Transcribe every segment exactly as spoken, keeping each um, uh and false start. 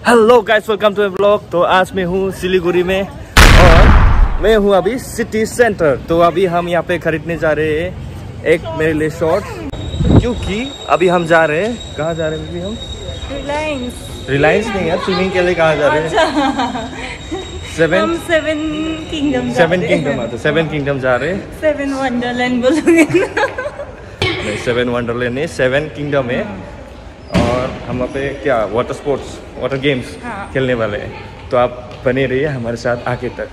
Hello guys, welcome to blog. तो आज मैं हूँ सिलीगुड़ी में और मैं हूँ अभी सिटी सेंटर। तो अभी हम यहाँ पे खरीदने जा रहे हैं एक मेरे लिए शॉर्ट, क्योंकि अभी हम जा रहे हैं, कहाँ जा रहे हैं अभी हम? रिलायंस। रिलायंस नहीं यार, स्विमिंग के लिए कहाँ जा रहे हैं? सेवन हम सेवन किंगडम सेवन किंगडम आते सेवन किंगडम जा रहे हैं। सेवन वंडरलैंड बोलोगे नहीं, सेवन वंडरलैंड नहीं, सेवन किंगडम है। और हम वहाँ पे क्या वाटर स्पोर्ट्स, वाटर गेम्स हाँ। खेलने वाले हैं। तो आप बने रहिए हमारे साथ आगे तक।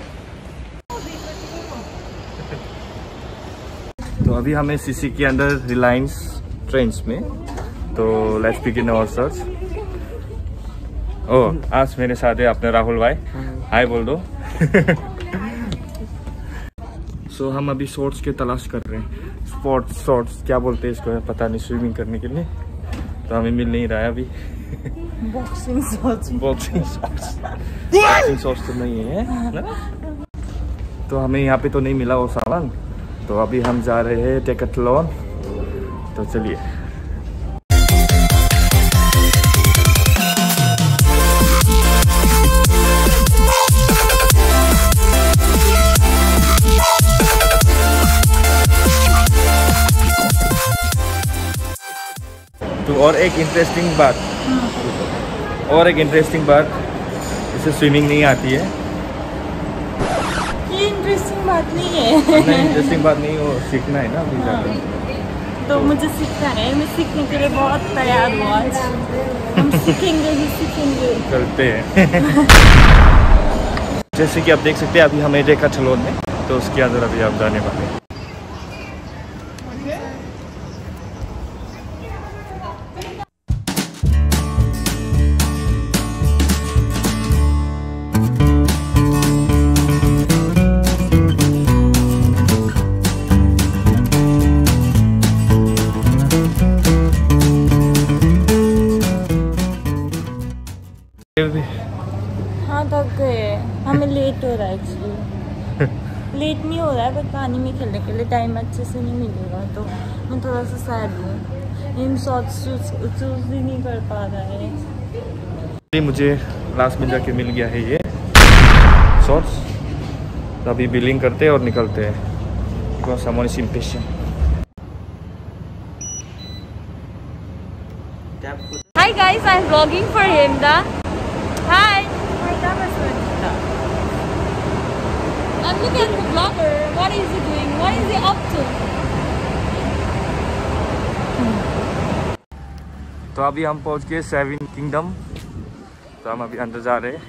तो अभी हमें सीसी के अंदर रिलायंस ट्रेंड्स में, तो let's begin our search. Oh, आज मेरे साथ है अपने राहुल भाई, हाय बोल दो। सो so, हम अभी शॉर्ट्स के तलाश कर रहे हैं। स्पोर्ट्स शॉर्ट्स क्या बोलते हैं इसको, पता नहीं, स्विमिंग करने के लिए। तो हमें मिल नहीं रहा है अभी। Boxing shorts. Boxing shorts boxing shorts तो नहीं है ना? तो हमें यहाँ पे तो नहीं मिला वो सामान। तो अभी हम जा रहे हैं डेकैथलॉन। तो चलिए। तो और एक इंटरेस्टिंग बात और एक इंटरेस्टिंग बात इसे स्विमिंग नहीं आती है। ये इंटरेस्टिंग बात नहीं है। नहीं, इंटरेस्टिंग बात नहीं, वो सीखना है ना अभी जाकर। तो मुझे सीखना है, मैं सीखने के लिए बहुत तैयार हूँ आज। हम सीखेंगे ही सीखेंगे। करते हैं। जैसे कि आप देख सकते हैं अभी हमें डेकैथलॉन में, तो उसके अंदर अभी आप जाने वाले हैं। हाँ, थक गए, हमें लेट हो रहा है एक्चुअली। लेट नहीं हो रहा है, बट पानी में खेलने के लिए टाइम अच्छे से नहीं मिलेगा, तो मैं थोड़ा सा सैड हूँ। इन शॉर्ट्स चूज ही नहीं कर पा रहा है। मुझे लास्ट में जाके मिल गया है ये शॉर्ट्स। तो अभी बिलिंग करते हैं और निकलते हैं, because someone is impatient. Hi guys, I'm vlogging for Hemda. Hi. My name is Rajita. I'm looking at the vlogger. What is he doing? What is he up to? तो अभी हम पहुंच गए सेवन किंगडम। तो हम अभी अंदर जा रहे हैं।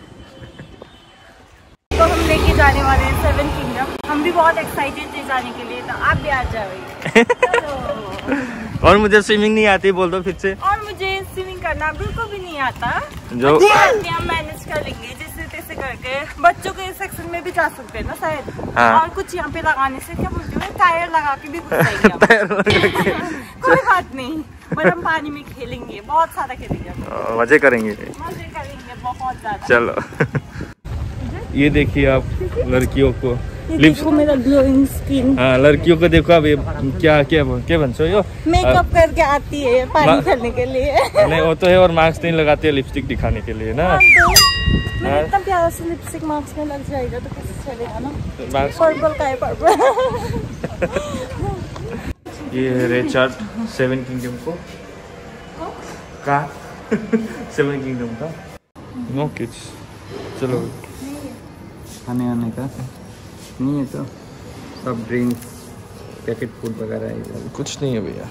तो हम लेके जाने वाले हैं सेवन किंगडम। हम भी बहुत एक्साइटेड थे जाने के लिए, तो आप भी आ जाओ। और मुझे स्विमिंग नहीं आती, बोल दो फिर से। और मुझे स्विमिंग करना बिल्कुल भी नहीं आता। जो हम मैनेज कर लेंगे जैसे तैसे करके। बच्चों के सेक्शन में भी जा सकते हैं ना शायद। हाँ। और कुछ यहाँ पे लगाने से क्या बोलते हैं, टायर लगा के भी घुस जाएंगे। कोई बात नहीं, बट हम पानी में खेलेंगे, बहुत सारा खेलेंगे, मजे करेंगे, मजे करेंगे बहुत ज्यादा। चलो, ये देखिए आप लड़कियों को लिप्स को, मेरा ग्लोइंग स्किन। हाँ, लड़कियों को देखो अभी क्या क्या क्या बन सो यो मेकअप करके आती है पानी खेलने के लिए। नहीं, वो तो है, और मास्क नहीं लगाते है लिपस्टिक दिखाने के लिए ना। हाँ, तो मैं इतना प्यारा सा लिपस्टिक मास्क में लग जाएगा तो कैसे चलेगा ना। पर्पल का है, पर्पल। ये है रेड चार्ट सेवन किंगडम को का सेवन किंगडम का। नो किड्स, चलो खाने आने का नहीं है तो सब ड्रिंक्स, पैकेट फूड वगैरह है, कुछ नहीं है भैया।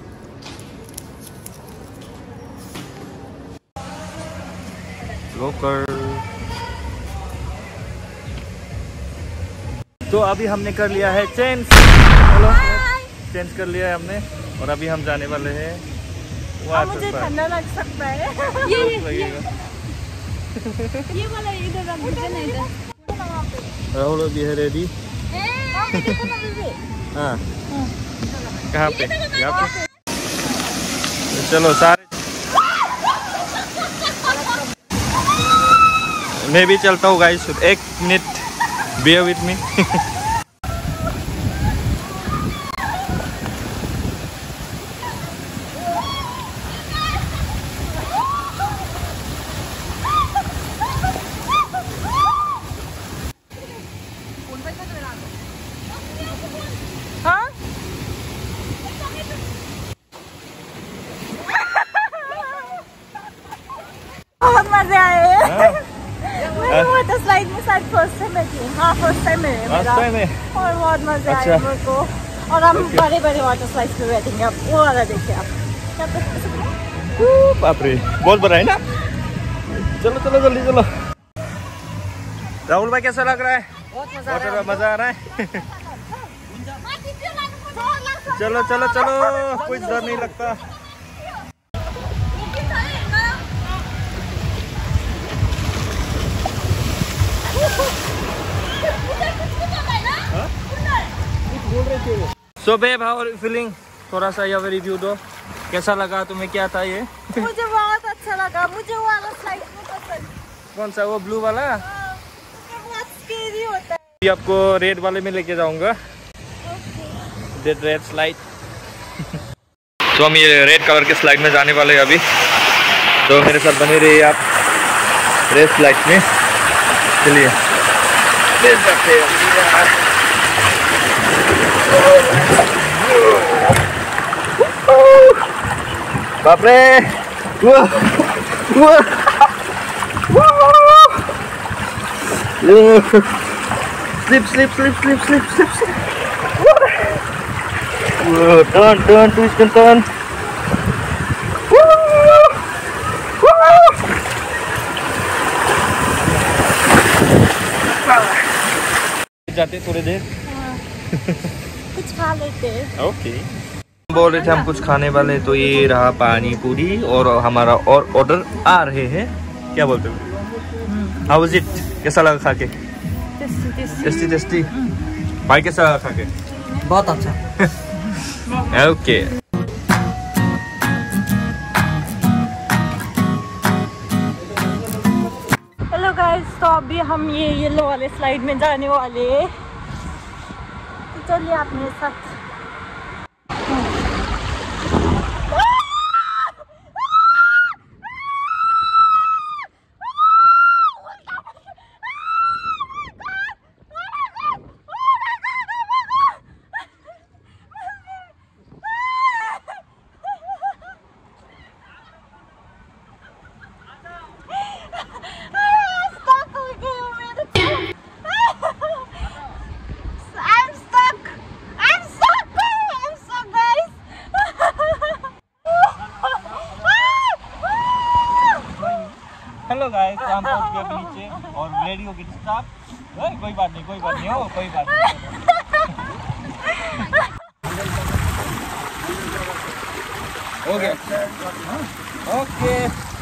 लोकर। तो अभी हमने कर लिया है चेंज। हेलो, चेंज कर लिया है हमने, और अभी हम जाने वाले हैं वाटर। मुझे ठंडा लग सकता है। ये ये ये वाला इधर रख दीजिए ना, इधर। राहुल अभी है रेडी। हाँ, कहाँ पे? यहाँ पे। चलो सारे, मैं भी चलता हूँ गाइस, एक मिनट, bear with me। बहुत मजे आए। मैं वाटर स्लाइड में शायद फर्स्ट टाइम में थी। हाँ फर्स्ट टाइम में मेरा और बहुत मजे आए मेरे को। और हम बड़े बड़े वाटर स्लाइड पे बैठेंगे। आप वो वाला देखिए आप। बाप रे बहुत बड़ा है ना। चलो चलो जल्दी चलो। राहुल भाई कैसा लग रहा है? वाटर में मजा आ रहा है। चलो चलो चलो कुछ डर नहीं लगता। So babe how are you feeling? थोड़ा सा ये रिव्यू दो, कैसा लगा तुम्हें? क्या था ये? मुझे बहुत अच्छा लगा। मुझे वो वाला स्लाइड में पसंद। कौन सा? वो ब्लू वाला? बहुत स्केरी होता है। ये आपको रेड वाले में लेके जाऊंगा। Red red slide. तो हम ये रेड कलर के स्लाइड में जाने वाले हैं अभी। तो मेरे साथ बने रहिए आप रेड स्लाइड में। चलिए बाप रे। Slip slip slip slip slip slip. Turn turn twist and turn. जाते थोड़ी देर। कुछ खा लेते हैं। ओके बोल रहे थे हम कुछ खाने वाले, तो ये रहा पानी पूरी और हमारा और ऑर्डर आ रहे हैं। क्या बोलते हो? How was it? कैसा लगा खा के? Tasty tasty. भाई कैसा लगा खा के? बहुत अच्छा। ओके हेलो गाइस, तो अभी हम ये येलो वाले स्लाइड में जाने वाले हैं। तो चलिए आप मेरे साथ। हेलो गाइस, हम पहुंच गए अभी नीचे और रेडी हो गए स्टाफ। कोई बात नहीं कोई बात नहीं हो कोई बात नहीं। हो गया ओके।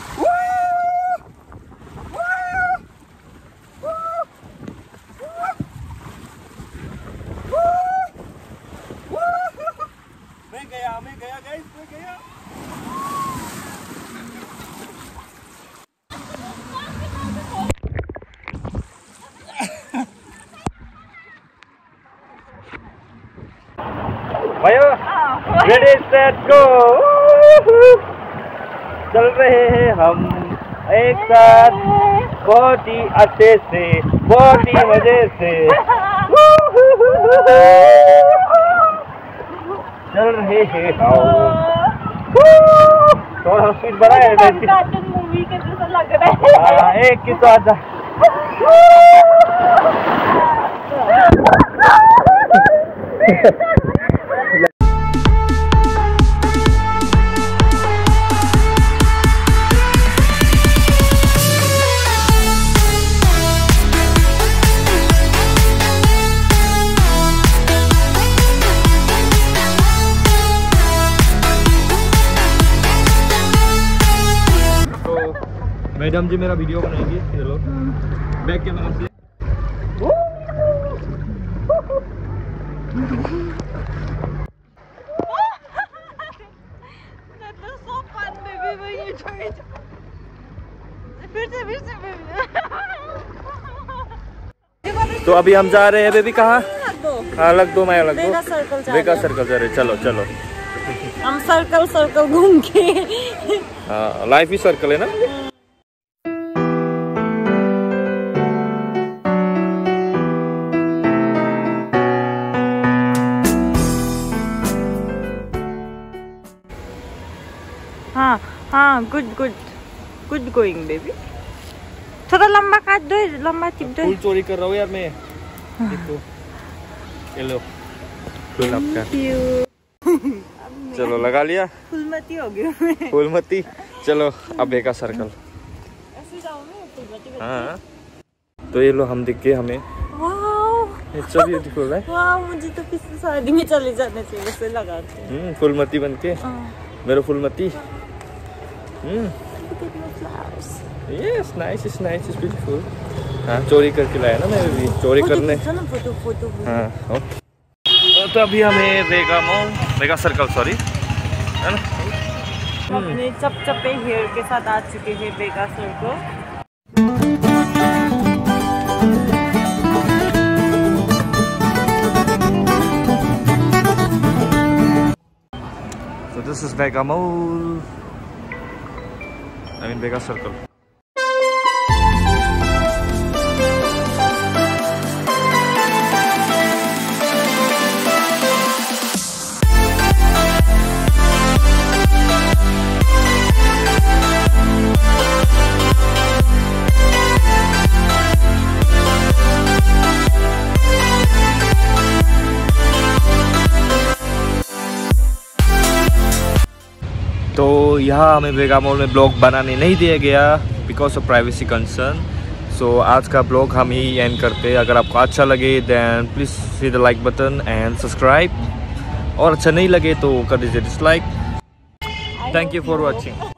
मैं गया मैं गया गाइस मैं गया। भैया रेडी सेट गो। चल रहे हैं हम एक साथ बहुत ही अच्छे से बहुत ही मजे से। चल रहे हैं हम। थोड़ा स्पीड बढ़ाए मूवी के जैसा लग रहा है। एक की तो आजा। मैडम जी मेरा वीडियो बनाएंगे। चलो बैक कैमरा से। तो अभी हम जा रहे हैं बेबी। कहाँ? हाँ लग दो मैं लग दो। वेगा सर्कल जा रहे। चलो चलो हम सर्कल सर्कल घूम के। हाँ लाइफ ही सर्कल है ना। हाँ हाँ good good good going baby. थोड़ा लंबा काट दो, लंबा टिप दो। फूल चोरी कर रहा हूँ यार मैं। देखो ये लो फूल आपका। चलो लगा लिया। फूलमती हो गई मैं। फूलमती। चलो अब बेगा सर्कल। ऐसे जाओ मैं फूलमती। हाँ तो ये लो हम दिख गए हमें। वाह इट्स सो ब्यूटीफुल है। वाह मुझे तो किसी शादी में चले जाना चाहिए वैसे लगाते हैं। हम्म फूलमती बनके मेरा Phoolmati. Hmm yes nice is nice is beautiful. हाँ चोरी करके लाया ना मैं भी चोरी करने। Photo photo. हाँ ओके। तो अभी हमें Vega mall Vega circle sorry है ना। हम अपने चपचपे हेयर के साथ आ चुके हैं Vega circle. So this is Vega Mall. I mean Vega Circle. तो यहाँ हमें वेगा मॉल में ब्लॉग बनाने नहीं दिया गया because of privacy concern. So आज का ब्लॉग हम ही एंड करते हैं। अगर आपको अच्छा लगे then please see the like button and subscribe, और अच्छा नहीं लगे तो कर दीजिए dislike. Thank you for watching.